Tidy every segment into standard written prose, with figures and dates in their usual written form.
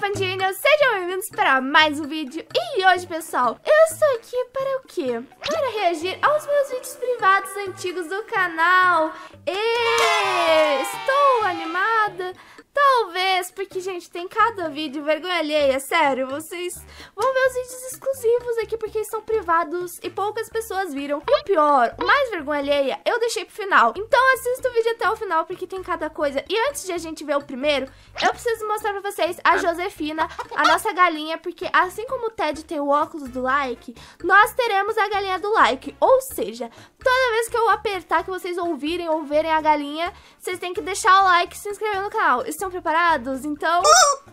Pandinhas, sejam bem-vindos para mais um vídeo. E hoje, pessoal, eu estou aqui para o quê? Para reagir aos meus vídeos privados antigos do canal. E estou animada. Talvez, porque, gente, tem cada vídeo vergonha alheia, sério. Vocês vão ver os vídeos exclusivos aqui porque eles são privados e poucas pessoas viram. E o pior, o mais vergonha alheia, eu deixei pro final. Então assista o vídeo até o final porque tem cada coisa. E antes de a gente ver o primeiro, eu preciso mostrar pra vocês a Josefina, a nossa galinha. Porque assim como o Ted tem o óculos do like, nós teremos a galinha do like. Ou seja, toda vez que eu apertar, que vocês ouvirem ou verem a galinha, vocês têm que deixar o like e se inscrever no canal. Estão preparados? Então...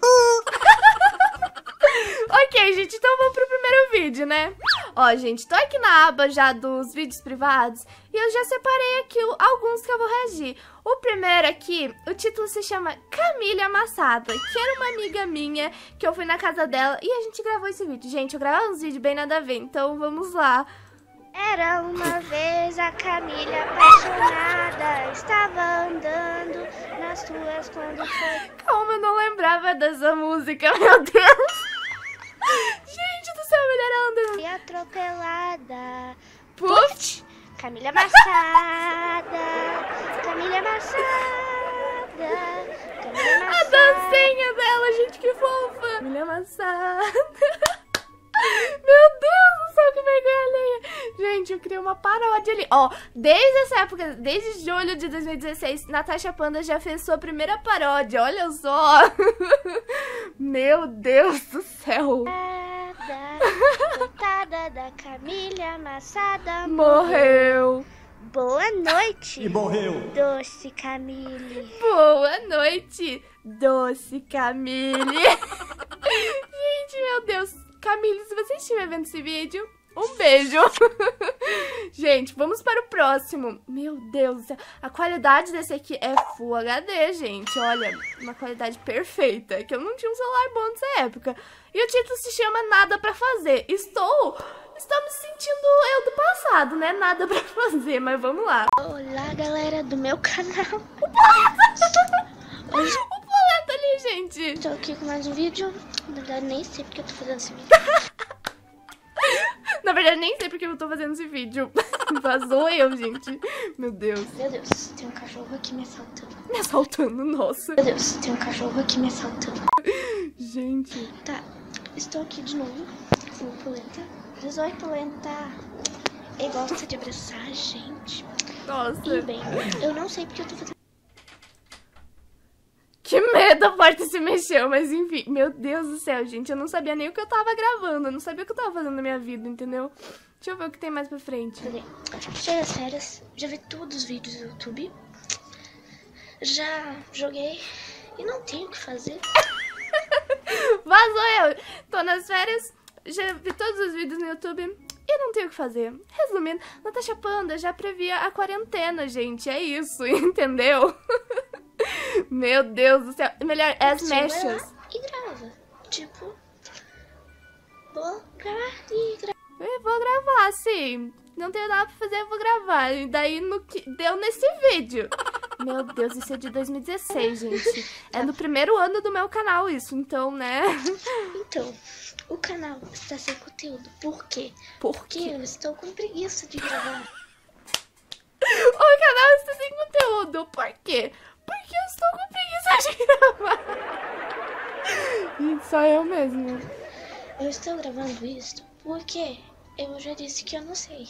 Ok, gente, então vamos pro primeiro vídeo, né? Ó, gente, tô aqui na aba já dos vídeos privados e eu já separei aqui alguns que eu vou reagir. O primeiro aqui, o título se chama Camille Amassada, que era uma amiga minha que eu fui na casa dela e a gente gravou esse vídeo. Gente, eu gravava uns vídeos bem nada a ver, então vamos lá. Era uma vez a Camille apaixonada, estava andando nas ruas quando foi... Como eu não lembrava dessa música, meu Deus! Gente do céu, a mulher andando... E atropelada. Putz! Camille amassada, Camille amassada, Camille A amassada. dancinha dela, gente, que fofa! Camille amassada... Meu Deus do céu, que vergonha alheia. Gente, eu criei uma paródia ali. Ó, desde essa época, desde julho de 2016, Natasha Panda já fez sua primeira paródia. Olha só. Meu Deus do céu. Coitada da Camille amassada. Morreu. Boa noite. E morreu. Doce Camille. Boa noite, doce Camille. Gente, meu Deus. Camille, se você estiver vendo esse vídeo, um beijo. Gente, vamos para o próximo. Meu Deus do céu. A qualidade desse aqui é Full HD, gente. Olha, uma qualidade perfeita. Que eu não tinha um celular bom nessa época. E o título se chama Nada Pra Fazer. Estou me sentindo eu do passado, né? Nada pra fazer, mas vamos lá. Olá, galera do meu canal. O boleto ali, gente. Estou aqui com mais um vídeo. Na verdade, nem sei porque eu tô fazendo esse vídeo. Na verdade, nem sei porque eu tô fazendo esse vídeo. Vazou eu, gente. Meu Deus. Meu Deus, tem um cachorro aqui me assaltando. Me assaltando, nossa. Meu Deus, tem um cachorro aqui me assaltando. Gente. Tá, estou aqui de novo com o Polenta. Mas oi, Polenta. Ele gosta de abraçar a gente. Nossa. E bem, eu não sei porque eu tô fazendo. Que medo, a porta se mexeu, mas enfim. Meu Deus do céu, gente. Eu não sabia nem o que eu tava gravando. Eu não sabia o que eu tava fazendo na minha vida, entendeu? Deixa eu ver o que tem mais pra frente. Cheguei das férias, já vi todos os vídeos do YouTube. Já joguei e não tenho o que fazer. Vazou eu. Tô nas férias, já vi todos os vídeos no YouTube e não tenho o que fazer. Resumindo, Natasha Panda já previa a quarentena, gente. É isso, entendeu? Meu Deus do céu. Melhor, as mechas. E grava. Tipo, vou gravar e gravar. Eu vou gravar, sim. Não tenho nada pra fazer, eu vou gravar. E daí no que deu nesse vídeo. Meu Deus, isso é de 2016, gente. É no primeiro ano do meu canal isso, então, né? Então, o canal está sem conteúdo. Por quê? Por Porque quê? eu estou com preguiça de gravar. O canal está sem conteúdo. Por quê? Porque eu estou com preguiça de gravar. Gente, só eu mesmo. Eu estou gravando isso porque eu já disse que eu não sei.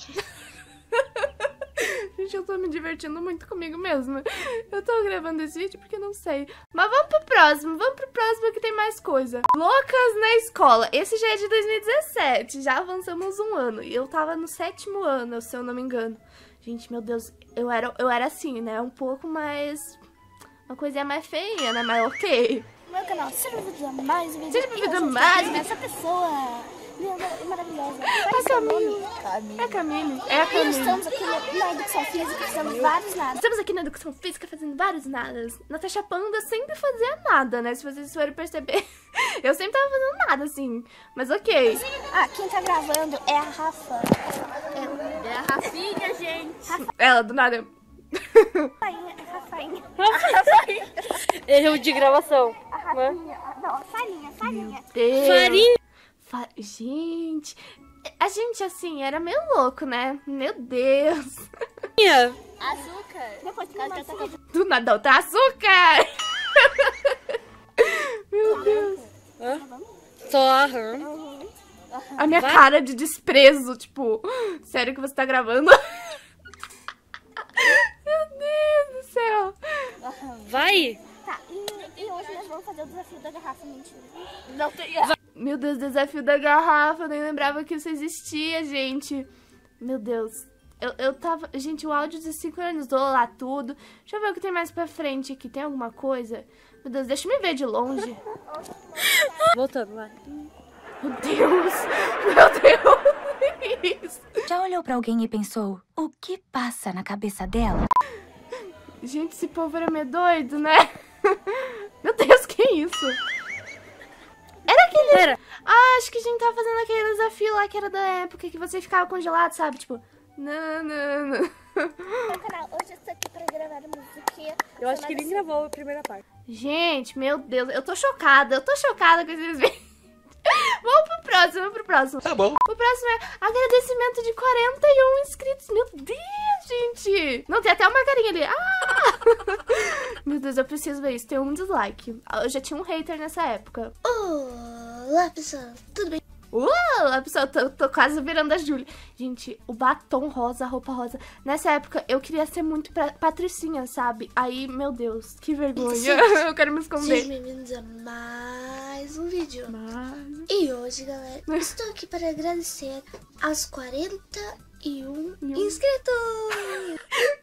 Gente, eu tô me divertindo muito comigo mesma. Eu tô gravando esse vídeo porque eu não sei. Mas vamos pro próximo que tem mais coisa. Loucas na escola. Esse já é de 2017, já avançamos um ano. E eu tava no 7º ano, se eu não me engano. Gente, meu Deus, eu era assim, né? Um pouco mais... Uma coisinha mais feinha, né? Mas ok. Meu canal, seja bem-vindo a mais um vídeo. Seja bem-vindo a mais um vídeo. Essa pessoa linda e maravilhosa. A Camille. É a Camille. É a E Camille. estamos aqui na Educação Física fazendo vários nada. Estamos aqui na Educação Física fazendo vários nadas. Natasha Panda sempre fazia nada, né? Se vocês forem perceber. Eu sempre tava fazendo nada, assim. Mas ok. Ah, quem tá gravando é a Rafa. É a Rafinha, gente. Ela, do nada... Rafainha. Erro de gravação. A Rafinha. Não, farinha. Farinha. Gente, a gente assim era meio louco, né? Meu Deus. Açúcar. Depois que Do nada outra açúcar. Meu Deus. Só aham. A minha cara de desprezo, tipo, sério que você tá gravando? Meu Deus do céu. Vai. Tá, e hoje nós vamos fazer o desafio da garrafa, mentira. Não tem. Meu Deus, desafio da garrafa. Eu nem lembrava que isso existia, gente. Meu Deus. Eu tava... Gente, o áudio desincronizou lá tudo. Deixa eu ver o que tem mais pra frente aqui. Tem alguma coisa? Meu Deus, deixa eu me ver de longe. Voltando, vai. Meu Deus. Meu Deus. Isso. Já olhou pra alguém e pensou, o que passa na cabeça dela? Gente, esse povo era meio doido, né? Meu Deus, que isso? Era aquele... Pera. Ah, acho que a gente tava fazendo aquele desafio lá que era da época que você ficava congelado, sabe? Tipo... Não. Meu canal, hoje eu estou aqui para gravar a musiquinha. Eu acho que ele gravou a primeira parte. Gente, meu Deus, eu tô chocada com esses vídeos. Vamos pro próximo. Tá bom. O próximo é agradecimento de 41 inscritos. Meu Deus, gente. Não, tem até uma carinha ali. Ah! Meu Deus, eu preciso ver isso. Tem um dislike. Eu já tinha um hater nessa época. Olá, pessoal. Tudo bem? A pessoa, tô quase virando a Júlia. Gente, o batom rosa, a roupa rosa. Nessa época, eu queria ser muito patricinha, sabe? Aí, meu Deus, que vergonha. Eu quero me esconder. Sejam bem-vindos a mais um vídeo. E hoje, galera, estou aqui para agradecer aos 41 inscritos.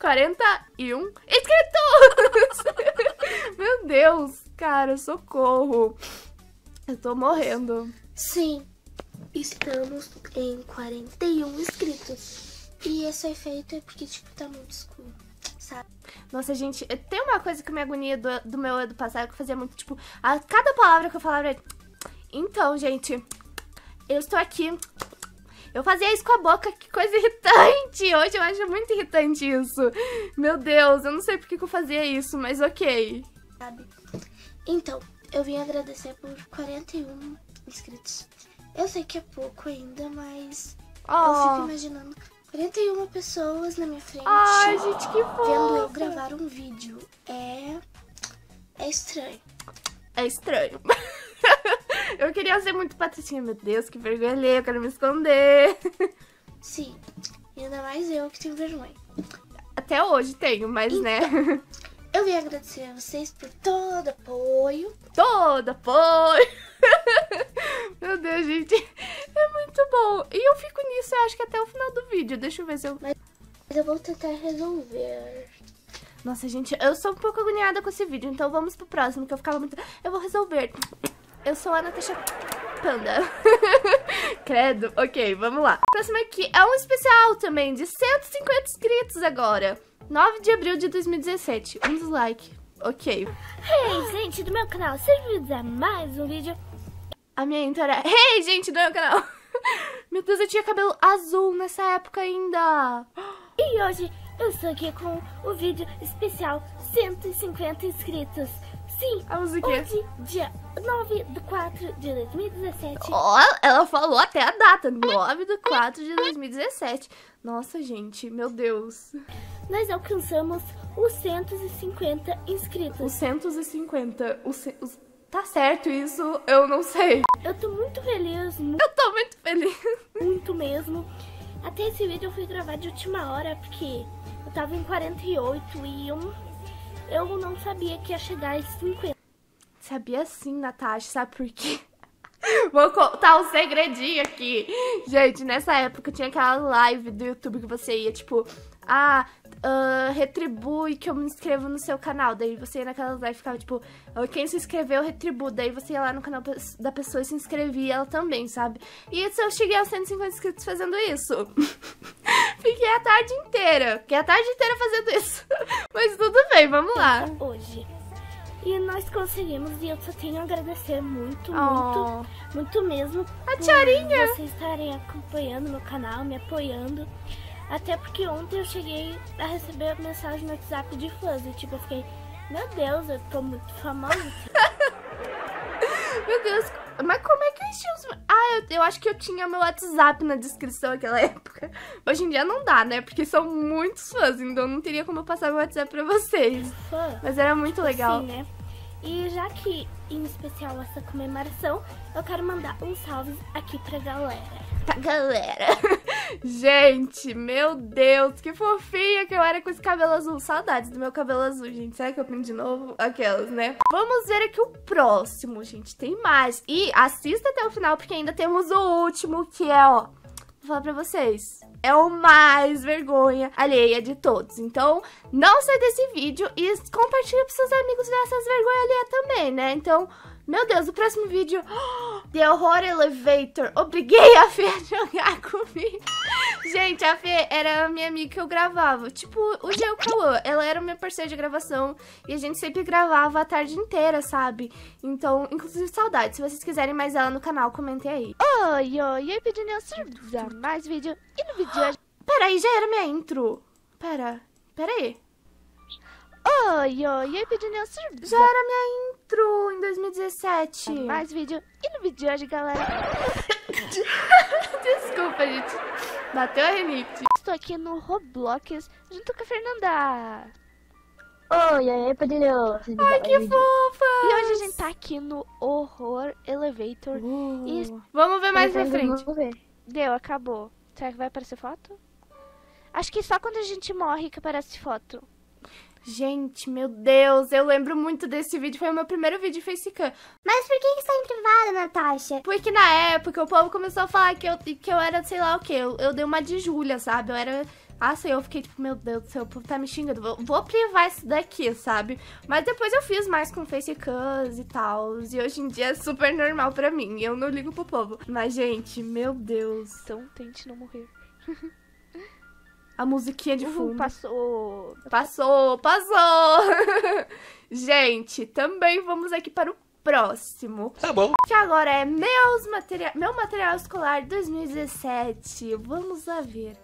41 inscritos! Meu Deus, cara, socorro. Eu tô morrendo. Sim. Estamos em 41 inscritos. E esse efeito é porque, tipo, tá muito escuro, sabe? Nossa, gente, tem uma coisa que me agonia do meu ano passado, que eu fazia muito, tipo, a cada palavra que eu falava era... Então, gente, eu estou aqui. Eu fazia isso com a boca, que coisa irritante. Hoje eu acho muito irritante isso. Meu Deus, eu não sei por que eu fazia isso, mas ok. Sabe? Então, eu vim agradecer por 41 inscritos. Eu sei que é pouco ainda, mas eu fico imaginando 41 pessoas na minha frente. Ai, gente, que fofo. Vendo eu gravar um vídeo. É estranho. É estranho. Eu queria ser muito patricinha. Meu Deus, que vergonha alheia, eu quero me esconder. Sim, ainda mais eu que tenho vergonha. Até hoje tenho, mas então, né... Eu vim agradecer a vocês por todo apoio. Todo apoio. Meu Deus, gente. É muito bom. E eu fico nisso, eu acho que até o final do vídeo. Deixa eu ver se eu... Mas eu vou tentar resolver. Nossa, gente, eu sou um pouco agoniada com esse vídeo. Então vamos pro próximo, que eu ficava muito... Eu vou resolver. Eu sou a Natasha Panda. Credo. Ok, vamos lá. O próximo aqui é um especial também, de 150 inscritos agora. 9 de abril de 2017. Um dislike. Ok. Hey, gente do meu canal, sejam bem-vindos a mais um vídeo. A minha intro era... Hey, gente do meu canal. Meu Deus, eu tinha cabelo azul nessa época ainda. E hoje eu estou aqui com o vídeo especial 150 inscritos. Sim, A musiquinha. hoje, dia 9 de 4 de 2017. Ó, ela falou até a data. 9 de 4 de 2017. Nossa, gente, meu Deus. Nós alcançamos os 150 inscritos. Os 150. Tá certo isso? Eu não sei. Eu tô muito feliz, Eu tô muito feliz. muito mesmo. Até esse vídeo eu fui gravar de última hora, porque eu tava em 48 e eu não sabia que ia chegar a 50. Sabia sim, Natasha, sabe por quê? Vou contar um segredinho aqui. Gente, nessa época tinha aquela live do YouTube que você ia, tipo... retribui que eu me inscrevo no seu canal. Daí você ia naquela live e ficava, tipo... quem se inscreveu, retribui. Daí você ia lá no canal da pessoa e se inscrevia ela também, sabe? E isso, eu cheguei aos 150 inscritos fazendo isso. Fiquei a tarde inteira fazendo isso. Mas tudo bem, vamos lá. Hoje. E nós conseguimos, e eu só tenho a agradecer muito mesmo. A Tcharinha! Vocês estarem acompanhando meu canal, me apoiando. Até porque ontem eu cheguei a receber mensagem no WhatsApp de fãs. E tipo, eu fiquei, meu Deus, eu tô muito famosa. Meu Deus, mas como é que eu tinha os... Ah, eu acho que eu tinha meu WhatsApp na descrição naquela época. Hoje em dia não dá, né? Porque são muitos fãs, então não teria como eu passar meu WhatsApp pra vocês. Mas era muito legal. Sim, né? E já que, em especial, essa comemoração, eu quero mandar uns salves aqui pra galera. Pra galera. Gente, meu Deus, que fofinha que eu era com esse cabelo azul. Saudades do meu cabelo azul, gente. Será que eu pinto de novo? Aquelas, né? Vamos ver aqui o próximo, gente. Tem mais. E assista até o final, porque ainda temos o último, que é, ó... Vou falar pra vocês. É o mais vergonha alheia de todos. Então, não sai desse vídeo e compartilha pros seus amigos ver essas vergonhas alheias também, né? Então... Meu Deus, o próximo vídeo, The Horror Elevator. Obriguei a Fê a jogar comigo. Gente, a Fê era a minha amiga que eu gravava. Tipo, o Geo Cauã. Ela era minha parceira de gravação. E a gente sempre gravava a tarde inteira, sabe? Então, inclusive, saudades. Se vocês quiserem mais ela no canal, comentem aí. Oi, pedindo mais vídeo. E no vídeo de hoje... Peraí, já era minha intro. Peraí. Oi, pedindo já era minha intro em 2017. Mais vídeo. E no vídeo de hoje, galera... Desculpa, gente. Bateu a rinite. Estou aqui no Roblox junto com a Fernanda. Oi, Padilho. Ai, que fofa. E hoje a gente tá aqui no Horror Elevator. E... Vamos ver mais pra frente. Vamos ver. Deu, acabou. Será que vai aparecer foto? Acho que só quando a gente morre que aparece foto. Gente, meu Deus, eu lembro muito desse vídeo, foi o meu primeiro vídeo facecam. Mas por que está em privado, Natasha? Porque na época o povo começou a falar que eu era, sei lá o que, eu dei uma de Júlia, sabe? Eu era... Assim, eu fiquei tipo, meu Deus do céu, o povo tá me xingando, vou privar isso daqui, sabe? Mas depois eu fiz mais com facecams e tal, e hoje em dia é super normal pra mim, eu não ligo pro povo. Mas, gente, meu Deus. Então tente não morrer. A musiquinha de fundo. Passou. Gente, também vamos aqui para o próximo. Tá bom. Que agora é meu material escolar 2017. Vamos lá ver.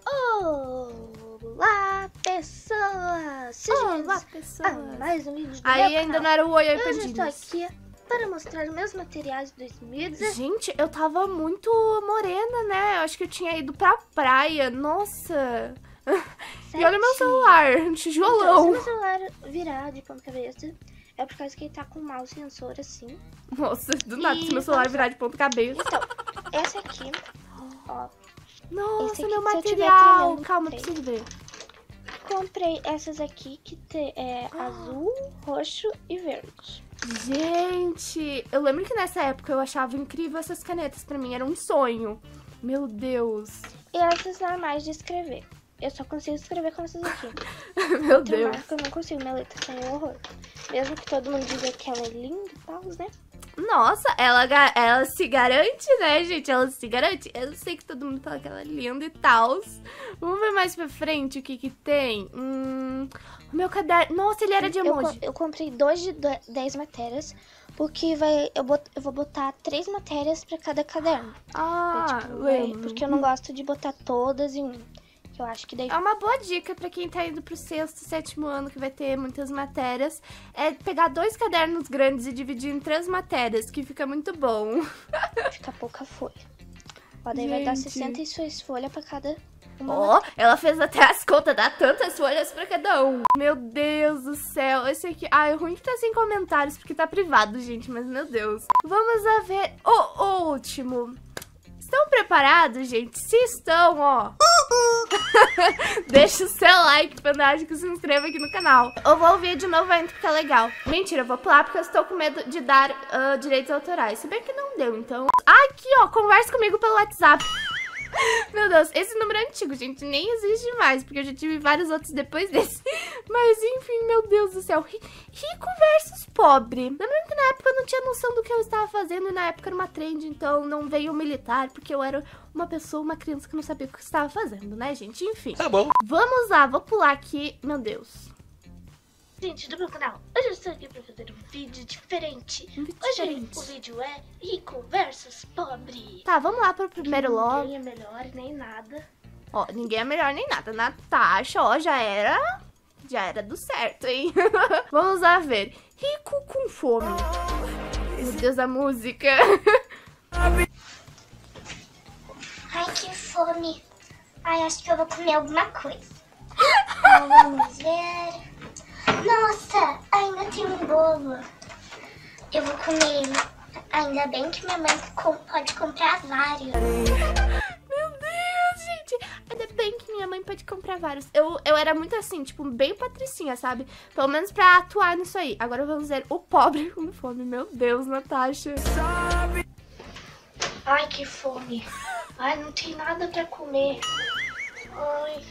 Olá, pessoas! Olá, pessoas! Mais um vídeo do Aí meu ainda canal. não era o Oi, Eu Pedinhos. estou aqui para mostrar meus materiais de 2017. Gente, eu tava muito morena, né? Eu acho que eu tinha ido pra praia. Nossa! E olha meu celular, tijolão. Então, se meu celular virar de ponta cabeça, é por causa que ele tá com o mouse sensor assim. Nossa, do nada, se meu celular virar de ponta cabeça. Então, esse aqui, ó. Nossa, esse aqui, meu se eu tiver material. tremendo, Calma, eu tem. preciso ver. Comprei essas aqui que é azul, roxo e verde. Gente, eu lembro que nessa época eu achava incrível essas canetas. Pra mim era um sonho. Meu Deus. E essas normais de escrever. Eu só consigo escrever com essas aqui. Meu Outra Deus. marca eu não consigo, minha letra tá um horror. Mesmo que todo mundo diga que ela é linda e tal, né? Nossa, ela se garante, né, gente? Ela se garante. Eu sei que todo mundo fala que ela é linda e tal. Vamos ver mais pra frente o que que tem. O meu caderno... Nossa, ele era de emoji. Eu comprei 2 de 10 matérias, porque eu vou botar 3 matérias pra cada caderno. Lembro. Porque eu não gosto de botar todas em um. Que eu acho que daí... É uma boa dica pra quem tá indo pro 6º, 7º ano, que vai ter muitas matérias. É pegar 2 cadernos grandes e dividir em 3 matérias, que fica muito bom. Fica pouca folha. Ó, daí vai dar 66 folhas pra cada uma. Ó, ela fez até as contas, dá tantas folhas pra cada um. Meu Deus do céu, esse aqui... é ruim que tá sem comentários, porque tá privado, gente, mas meu Deus. Vamos a ver o último. Estão preparados, gente? Se estão, ó... Deixa o seu like, fanático, se inscreva aqui no canal. Eu vou ouvir de novo ainda porque é legal. Mentira, eu vou pular porque eu estou com medo de dar direitos autorais. Se bem que não deu, então... Aqui, ó, conversa comigo pelo WhatsApp. Meu Deus, esse número é antigo, gente, nem existe mais, porque eu já tive vários outros depois desse. Mas enfim, meu Deus do céu, rico versus pobre. Lembrando que na época eu não tinha noção do que eu estava fazendo, e na época era uma trend, então não veio militar, porque eu era uma pessoa, uma criança que não sabia o que eu estava fazendo, né, gente? Enfim. Tá bom. Vamos lá, vou pular aqui, meu Deus. Gente do meu canal, hoje eu estou aqui pra fazer um vídeo diferente. Hoje o vídeo é rico versus pobre. Tá, vamos lá pro primeiro logo. Ninguém é melhor nem nada. Ó, ninguém é melhor nem nada. Natasha, ó, já era do certo, hein? Vamos lá ver. Rico com fome. Meu Deus, a música. Ai, que fome. Ai, acho que eu vou comer alguma coisa. Vamos ver. Nossa, ainda tem um bolo. Eu vou comer. Ainda bem que minha mãe pode comprar vários. Meu Deus, gente. Ainda bem que minha mãe pode comprar vários. Eu era muito assim, tipo, bem patricinha, sabe? Pelo menos pra atuar nisso aí. Agora vamos ver o pobre com fome. Meu Deus, Natasha. Ai, que fome. Ai, não tem nada pra comer. Ai.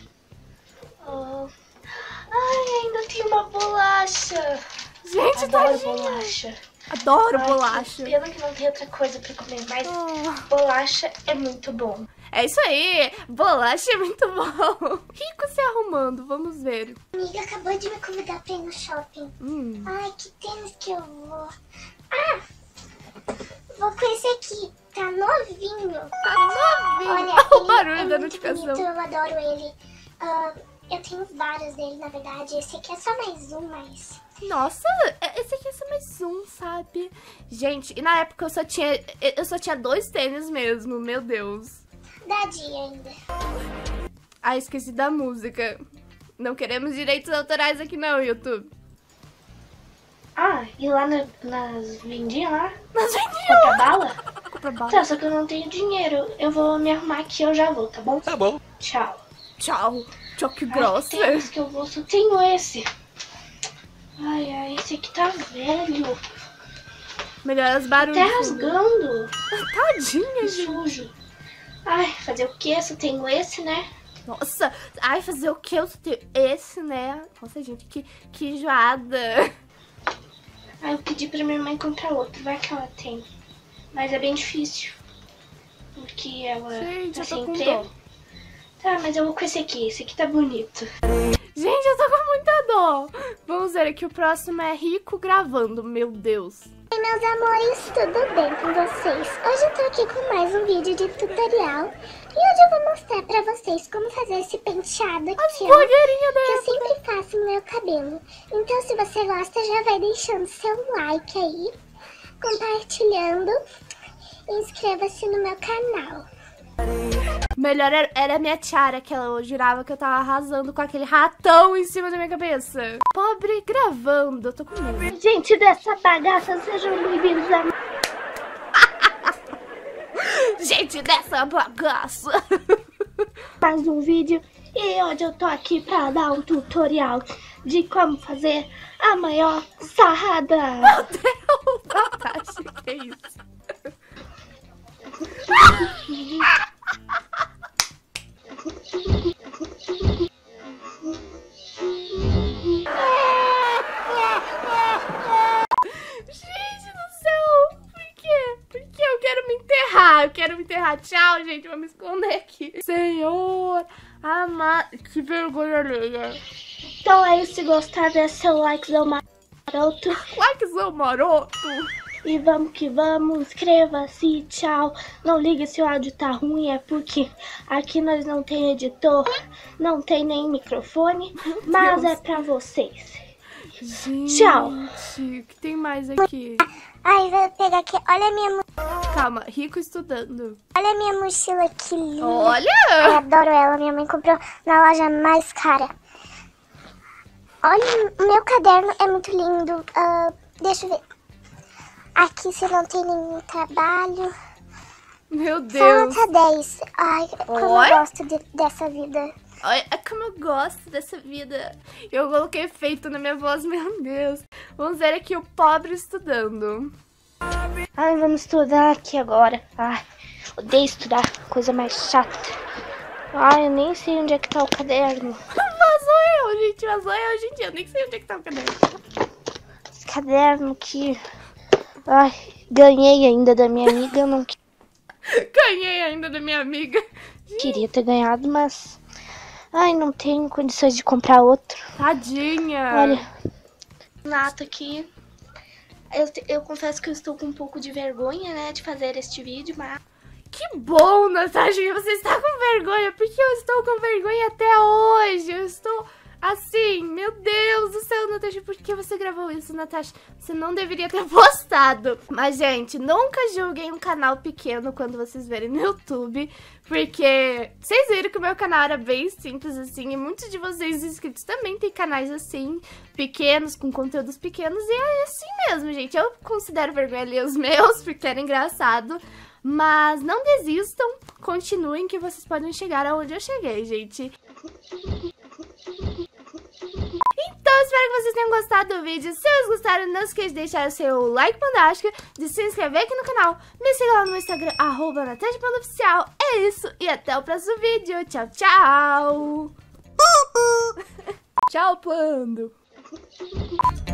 Ai, ainda tem uma bolacha. Gente, adoro tadinha. bolacha. Adoro Ai, bolacha. Que pena que não tem outra coisa pra comer, mas bolacha é muito bom. É isso aí, bolacha é muito bom. Rico se arrumando, vamos ver. Amiga acabou de me convidar pra ir no shopping. Ai, que tênis que eu vou. Ah, vou com esse aqui, tá novinho. Tá novinho. Olha, O barulho ele da é muito notificação. bonito, eu adoro ele. Eu tenho vários dele, na verdade. Esse aqui é só mais um, mas... Nossa, esse aqui é só mais um, sabe? Gente, e na época eu só tinha 2 tênis mesmo, meu Deus. Dá dia ainda. Ah, esqueci da música. Não queremos direitos autorais aqui não, YouTube. Ah, e lá nas vendinhas lá? Nas vendinhas! Compra bala? Compra bala. Tá, só que eu não tenho dinheiro. Eu vou me arrumar aqui e eu já vou, tá bom? Tá bom. Tchau. Tchau. Tchau, que Ai, grossa. tênis que eu vou, só tenho esse. Ai, esse aqui tá velho. Melhora os barulhos. Até rasgando. Tadinha, Que gente. sujo. Ai, fazer o que? Só tenho esse, né? Nossa, ai, fazer o que? Eu só tenho esse, né? Nossa, gente, que enjoada. Ai, eu pedi pra minha mãe comprar outro, vai que ela tem. Mas é bem difícil. Porque ela Gente, tá eu tô sem com emprego. dó. Tá, mas eu vou com esse aqui tá bonito. Gente, eu tô com muita dó. Vamos ver aqui, o próximo é Rico gravando, meu Deus. Oi, meus amores, tudo bem com vocês? Hoje eu tô aqui com mais um vídeo de tutorial. E hoje eu vou mostrar pra vocês como fazer esse penteado aqui, ó, Blogueirinha que eu dela. sempre faço no meu cabelo. Então, se você gosta, já vai deixando seu like aí, compartilhando e inscreva-se no meu canal. Melhor era a minha tiara, que ela jurava que eu tava arrasando com aquele ratão em cima da minha cabeça. Pobre gravando, eu tô com medo. Gente dessa bagaça, sejam bem-vindos a Gente dessa bagaça. mais um vídeo. E hoje eu tô aqui pra dar um tutorial de como fazer a maior sarrada. Meu Deus, Natasha, que isso? Gente do céu, por quê? Porque eu quero me enterrar, Tchau, gente, vou me esconder aqui. Senhor, amado, que vergonha alheia. Então é isso, se gostar, dê seu likezão maroto. Likezão maroto. E vamos que vamos, inscreva-se, tchau. Não ligue se o áudio tá ruim, é porque aqui nós não tem editor, não tem nem microfone, mas é pra vocês. Gente, Tchau. o que tem mais aqui? Ai, vou pegar aqui. Olha a minha, Calma, Rico estudando. olha a minha mochila que linda. Eu Olha! adoro ela. Minha mãe comprou na loja mais cara. Olha, o meu caderno é muito lindo. Deixa eu ver. Aqui você não tem nenhum trabalho. Meu Só Deus. nota 10. Ai, como Oi? eu gosto dessa vida. Olha como eu gosto dessa vida. Eu coloquei efeito na minha voz, meu Deus. Vamos ver aqui o pobre estudando. Ai, vamos estudar aqui agora. Ai, odeio estudar, coisa mais chata. Ai, eu nem sei onde é que tá o caderno. Vazou eu, gente. Vazou eu, gente. Eu nem sei onde é que tá o caderno. Esse caderno aqui. Ai, ganhei ainda da minha amiga. Eu não Ganhei ainda da minha amiga. queria ter ganhado, mas... Ai, não tenho condições de comprar outro. Tadinha. Olha. Nato aqui. Eu confesso que eu estou com um pouco de vergonha, né, de fazer este vídeo, mas... Que bom, Natasha, que você está com vergonha, porque eu estou com vergonha até hoje. Eu estou assim, meu Deus do céu, Natasha, por que você gravou isso, Natasha? Você não deveria ter postado. Mas, gente, nunca julguem um canal pequeno quando vocês verem no YouTube, porque vocês viram que o meu canal era bem simples, assim, e muitos de vocês inscritos também têm canais assim, pequenos, com conteúdos pequenos, e é assim mesmo, gente. Eu considero vergonha ali os meus, porque era engraçado. Mas não desistam, continuem que vocês podem chegar aonde eu cheguei, gente. Então, espero que vocês tenham gostado do vídeo. Se vocês gostaram, não esqueça de deixar o seu like fantástico, de se inscrever aqui no canal, me siga lá no meu Instagram, @natasha.oficial. É isso, e até o próximo vídeo. Tchau, tchau! Tchau, Pando!